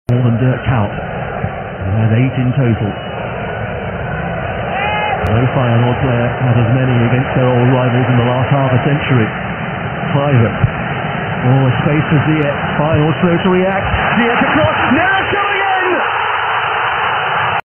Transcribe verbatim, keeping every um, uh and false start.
More than Dirk Kuyt, who has eight in total. No Feyenoord player has as many against their old rivals in the last half a century. Kluivert. Oh, a space for Ziyech. Feyenoord slow to react. Ziyech across. Now shot!